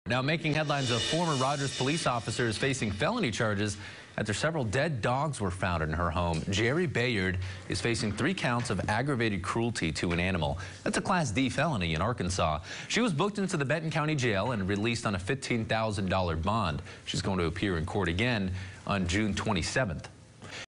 Now making headlines, a former Rogers police officer is facing felony charges after several dead dogs were found in her home. Jerry Bayard is facing 3 counts of aggravated cruelty to an animal. That's a Class D felony in Arkansas. She was booked into the Benton County Jail and released on a $15,000 bond. She's going to appear in court again on June 27th.